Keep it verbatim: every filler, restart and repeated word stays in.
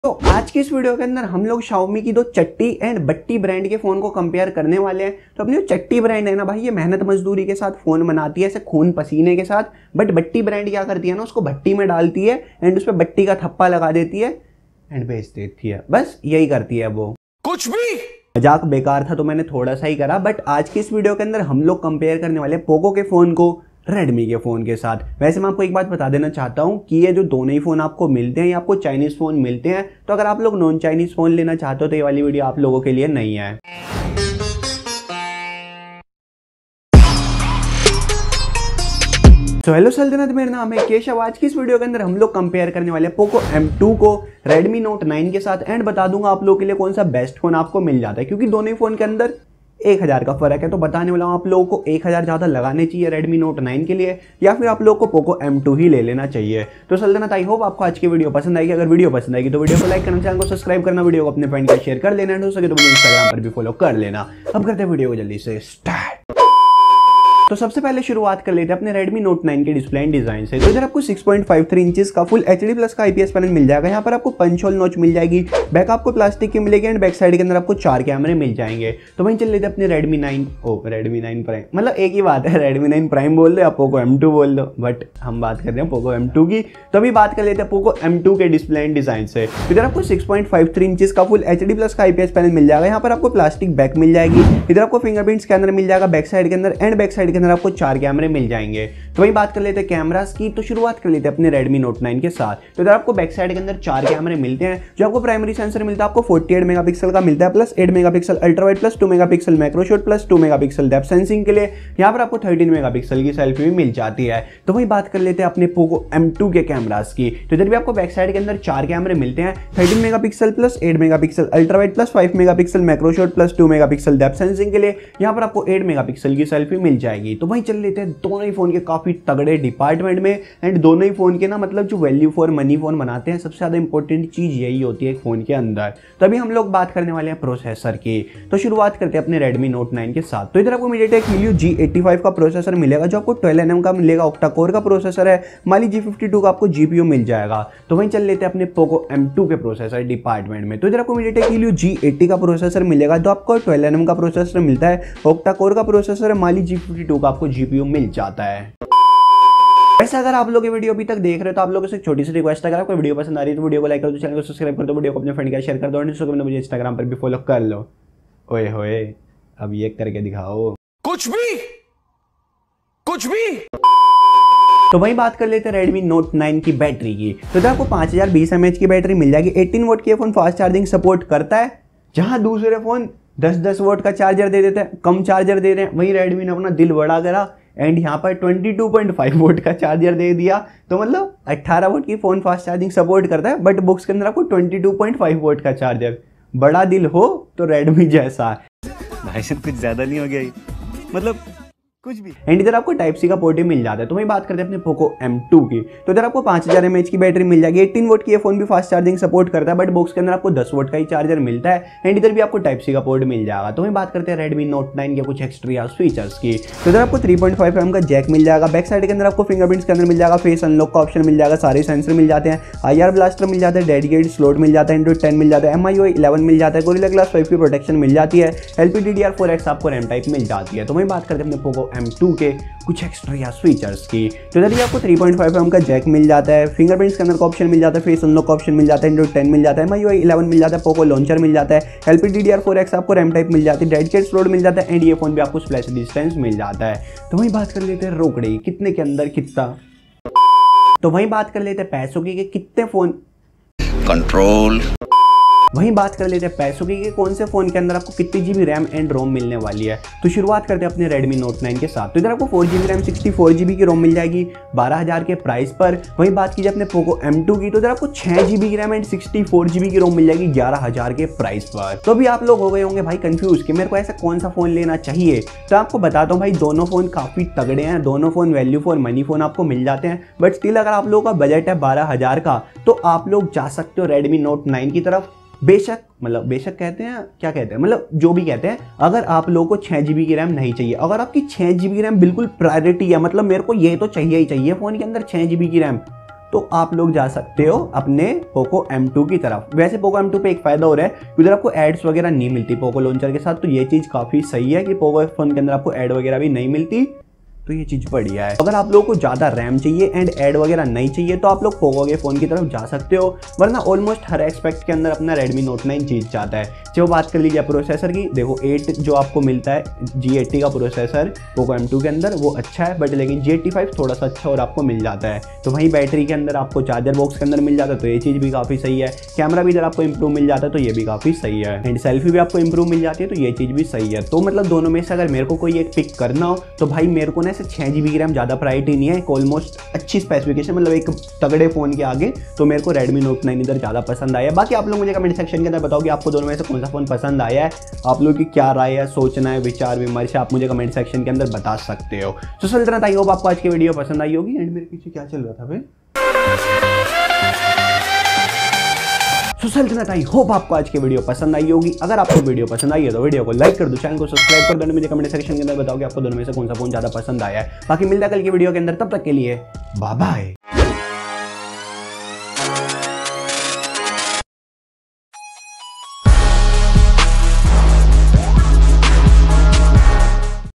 तो आज की इस वीडियो के अंदर हम लोग Xiaomi की दो चट्टी एंड बट्टी ब्रांड के फोन को कंपेयर करने वाले हैं। तो अपनी जो चट्टी ब्रांड है ना भाई, ये मेहनत मजदूरी के साथ फोन बनाती है, ऐसे खून पसीने के साथ। बट बट्टी ब्रांड क्या करती है ना, उसको भट्टी में डालती है एंड उस पर बट्टी का थप्पा लगा देती है एंड बेच देती है। बस यही करती है वो, कुछ भी। मजाक बेकार था तो मैंने थोड़ा सा ही करा। बट आज की इस वीडियो के अंदर हम लोग कंपेयर करने वाले पोको के फोन को रेडमी के फ़ोन के साथ। वैसे मैं आपको एक बात बता देना चाहता हूं कि ये जो दोनों ही फ़ोन आपको मिलते हैं, ये आपको चाइनीज़ फ़ोन मिलते हैं। तो अगर आप लोग नॉन चाइनीज़ फ़ोन लेना चाहते हो तो ये वाली वीडियो आप लोगों के लिए नहीं है। तो हेलो सल्तनत, मेरा नाम है केशव। आज की इस वीडियो के अंदर हम लोग कंपेयर करने वाले हैं पोको एम टू को रेडमी नोट नाइन के साथ एंड बता दूंगा आप लोगों के लिए कौन सा बेस्ट फ़ोन आपको मिल जाता है, क्योंकि दोनों ही फ़ोन के अंदर एक हज़ार का फर्क है। तो बताने वाला हूँ आप लोगों को एक हज़ार ज़्यादा लगाने चाहिए रेडमी नोट नाइन के लिए या फिर आप लोगों को पोको एम टू ही ले लेना चाहिए। तो सल्तनत, आई होप आपको आज की वीडियो पसंद आएगी। अगर वीडियो पसंद आएगी तो वीडियो को लाइक करना, चैनल को सब्सक्राइब करना, वीडियो को अपने फ्रेंड को शेयर कर लेना, हो सके तो मुझे इंस्टाग्राम पर भी फॉलो कर लेना। अब करते हैं वीडियो को जल्दी से स्टार्ट। तो सबसे पहले शुरुआत कर लेते हैं अपने Redmi Note नाइन के डिस्प्ले एंड डिजाइन से। तो इधर आपको six point five three inches का फुल एचडी प्लस का आईपीएस पैनल मिल जाएगा। यहाँ पर आपको पंच होल नॉच मिल जाएगी, बैक आपको प्लास्टिक की मिलेगी एंड बैक साइड के अंदर आपको चार कैमरे मिल जाएंगे। तो वहीं चल लेते हैं अपने Redmi नाइन, ओ Redmi नाइन प्राइम, मतलब एक ही बात है, Redmi नाइन प्राइम बोल दो या पोको एम टू बोल दो, बट हम बात कर रहे हैं पोको एम टू की। तो अभी बात कर लेते हैं पोको एम टू के डिस्प्ले एंड डिजाइन से। इधर आपको six point five three inches का फुल एचडी प्लस का आईपीएस पैनल मिल जाएगा। यहाँ पर आपको प्लास्टिक बैक मिल जाएगी। इधर आपको फिंगरप्रिंट स्कैनर मिल जाएगा बैक साइड के अंदर एंड बैक साइड के अंदर आपको चार कैमरे मिल जाएंगे। तो वही बात कर लेते हैं कैमरास की। तो शुरुआत कर लेते हैं अपने Redmi Note नाइन के साथ। तो इधर आपको बैक साइड के अंदर चार कैमरे मिलते हैं। जो आपको प्राइमरी सेंसर मिलता है आपको फोर्टी एट मेगापिक्सल का मिलता है, plus eight megapixel ultra wide, plus two megapixel macro shot, plus two megapixel depth sensing के लिए। यहाँ पर आपको थर्टीन मेगापिक्सल की सेल्फी भी मिल जाती है। तो वही बात कर लेते हैं अपने पोको एम टू के कैमरास की। तो इधर भी आपको बैक साइड के अंदर चार कैमरे मिलते हैं, thirteen megapixel, plus eight megapixel ultra wide, plus five megapixel macro shot, plus two megapixel depth sensing के लिए। यहाँ पर आपको एट मेगापिक्सल की सेल्फी मिल जाएगी। तो वही चल लेते हैं दोनों ही फोन के काफी तगड़े डिपार्टमेंट में एंड दोनों ही फोन के ना मतलब जो वैल्यू फॉर मनी फोन बनाते हैं, सबसे ज्यादा इंपॉर्टेंट चीज यही होती है एक फोन के अंदर। तो अभी हम लोग बात करने वाले हैं प्रोसेसर की। तो शुरुआत करते हैं अपने Redmi Note नाइन के साथ। तो इधर आपको MediaTek Helio G eighty five का प्रोसेसर मिलेगा, जो आपको ट्वेल्व एन एम का मिलेगा, ऑक्टा कोर का प्रोसेसर है। माली जी फिफ्टी टू का आपको जीपीयू मिल जाएगा। तो वहीं चल लेते हैं अपने पोको एम टू के प्रोसेसर डिपार्टमेंट में। तो इधर आपको MediaTek Helio जी एटी का प्रोसेसर मिलेगा, जो आपको ट्वेल्व एन एम का प्रोसेसर मिलता है, ऑक्टा कोर का प्रोसेसर है, माली जी फिफ्टी टू का आपको जीपीयू मिल जाता है। वैसे अगर आप लोग ये वीडियो अभी तक देख रहे हो तो आप लोगों से एक छोटी सी रिक्वेस्ट है, अगर आपको वीडियो पसंद आ रही है तो वीडियो को लाइक कर दो, चैनल को सब्सक्राइब कर दो, वीडियो को अपने फ्रेंड के शेयर कर दो और मुझे इंस्टाग्राम पर भी फॉलो कर लो। ओए होए, अब ये करके दिखाओ, कुछ भी कुछ भी। तो वही बात कर लेते हैं Redmi Note नाइन की बैटरी की। तो इधर आपको पाँच हज़ार बीस एमएच की बैटरी मिल जाएगी। एटीन वोट की फोन फास्ट चार्जिंग सपोर्ट करता है, जहां दूसरे फोन दस दस वोट का चार्जर दे देते हैं, कम चार्जर दे रहे हैं। वहीं Redmi ने अपना दिल बड़ा करा एंड यहाँ पर twenty two point five watt का चार्जर दे दिया। तो मतलब अट्ठारह वोट की फोन फास्ट चार्जिंग सपोर्ट करता है, बट बॉक्स के अंदर आपको twenty two point five watt का चार्जर। बड़ा दिल हो तो Redmi जैसा। भाई साहब कुछ ज्यादा नहीं हो गया, मतलब कुछ भी। एंड इधर आपको टाइप सी का पोर्ट भी मिल जाता है। तो वही बात करते हैं अपने पोको एम टू की। तो इधर आपको पाँच हज़ार एमएच की बैटरी मिल जाएगी। एटीन वोट की ये फोन भी फास्ट चार्जिंग सपोर्ट करता है, बट बॉक्स के अंदर आपको दस वोट का ही चार्जर मिलता है एंड इधर भी आपको टाइप सी का पोर्ट मिल जाएगा। तो वही बात करते हैं Redmi Note नाइन के कुछ एक्स्ट्रा फीचर्स की। तो इधर आपको three point five M M का जैक मिल जाएगा, बैक साइड के अंदर आपको फिंगरप्रिंट के अंदर मिल जाएगा, फेस अनलॉक का ऑप्शन मिल जाएगा, सारे सेंसर मिल जाते हैं, आईआर ब्लास्टर मिल जाता है, डेडिकेटेड स्लॉट मिल जाता है, एंड्रॉइड टेन मिल जाता है, एम आई ओ इलेवन मिल जाता है, गोरिल्ला ग्लास फाइव की प्रोटेक्शन मिल जाती है, L P D D R four X आपको रैम टाइप मिल जाती है। तो वही बात करते हैं अपने पोको एम टू के कुछ एक्स्ट्रा फीचर्स की। तो इधर भी आपको three point five M M का जैक मिल जाता है, फिंगरप्रिंट स्कैनर का ऑप्शन मिल जाता है, फेस अनलॉक का ऑप्शन मिल जाता है, एंड्रॉइड टेन मिल जाता है, एम आई ओ इलेवन मिल जाता है, पोको लॉन्चर मिल जाता है, L P D D R four X आपको रैम टाइप मिल जाती है, डेडिकेटेड स्लॉट मिल जाता है एंड ये फोन भी आपको स्प्लैश डिस्टेंस मिल जाता है। तो वही बात कर लेते हैं रोकड़े कितने के अंदर कितना। तो वही बात कर लेते हैं पैसों की कि कितने फोन कंट्रोल। वहीं बात कर लेते हैं पैसों की कि कौन से फोन के अंदर आपको कितनी जीबी रैम एंड रोम मिलने वाली है। तो शुरुआत करते हैं अपने Redmi Note नाइन के साथ। तो इधर आपको four GB RAM sixty four GB की रोम मिल जाएगी बारह हज़ार के प्राइस पर। वहीं बात कीजिए अपने पोको एम टू की, तो इधर आपको छह जीबी की RAM and sixty four GB की रोम मिल जाएगी ग्यारह हज़ार के प्राइस पर। तो भी आप लोग हो गए होंगे भाई कंफ्यूज कि मेरे को ऐसा कौन सा फोन लेना चाहिए। तो आपको बताता हूँ भाई, दोनों फोन काफी तगड़े हैं, दोनों phone value for money phone आपको मिल जाते हैं। बट स्टिल अगर आप लोगों का बजट है बारह हज़ार का तो आप लोग जा सकते हो Redmi Note नाइन की तरफ। बेशक मतलब बेशक कहते हैं क्या कहते हैं मतलब जो भी कहते हैं, अगर आप लोगों को छः जी बी की रैम नहीं चाहिए, अगर आपकी छः जी बी की रैम बिल्कुल प्रायोरिटी है, मतलब मेरे को ये तो चाहिए ही चाहिए फ़ोन के अंदर छः जी बी की रैम, तो आप लोग जा सकते हो अपने पोको एम टू की तरफ। वैसे पोको एम टू पे एक फायदा हो रहा है, उधर आपको एड्स वगैरह नहीं मिलती पोको लॉन्चर के साथ, तो ये चीज़ काफ़ी सही है कि पोको फोन के अंदर आपको एड वगैरह भी नहीं मिलती, तो ये चीज़ बढ़िया है। अगर आप लोगों को ज़्यादा रैम चाहिए एंड ऐड वगैरह नहीं चाहिए तो आप लोग पोको के फ़ोन की तरफ जा सकते हो, वरना ऑलमोस्ट हर एस्पेक्ट के अंदर अपना Redmi Note नाइन जीत जाता है। जो बात कर लीजिए प्रोसेसर की, देखो एट जो आपको मिलता है जी एट्टी का प्रोसेसर पोको एम टू के अंदर वो अच्छा है, बट लेकिन जी एट्टी फाइव थोड़ा सा अच्छा और आपको मिल जाता है। तो वहीं बैटरी के अंदर आपको चार्जर बॉक्स के अंदर मिल जाता है, तो ये चीज़ भी काफ़ी सही है। कैमरा भी इधर आपको इंप्रूव मिल जाता है, तो ये भी काफ़ी सही है। एंड सेल्फी भी आपको इंप्रूव मिल जाती है, तो ये चीज़ भी सही है। तो मतलब दोनों में से अगर मेरे को कोई एक पिक करना हो तो भाई मेरे को ना ऐसे छः जी बी की रैम ज़्यादा प्रायोरिटी नहीं है, ऑलमोस्ट अच्छी स्पेसिफिकेशन, मतलब एक तगड़े फोन के आगे तो मेरे को Redmi Note नाइन इधर ज़्यादा पसंद आया। बाकी आप लोग मुझे कमेंट सेक्शन के अंदर बताओ कि आपको दोनों में से कौन सा फोन पसंद आया है, आप लोग की क्या राय है, सोचना है, विचार विमर्श आप मुझे कमेंट सेक्शन के अंदर बता सकते हो। तो सल्तनत आई होप आपको आज की वीडियो पसंद आई होगी। एंड मेरे पीछे क्या चल रहा था भाई, तो सल्तनत आई होप आपको आज की वीडियो पसंद आई होगी। अगर आपको वीडियो पसंद आई है तो वीडियो को लाइक कर दो, चैनल को सब्सक्राइब कर दो, मुझे कमेंट सेक्शन के अंदर बताओ कि आपको दोनों में से कौन सा फोन ज्यादा पसंद आया है। बाकी मिलता है कल की वीडियो के अंदर, तब तक के लिए बाय बाय।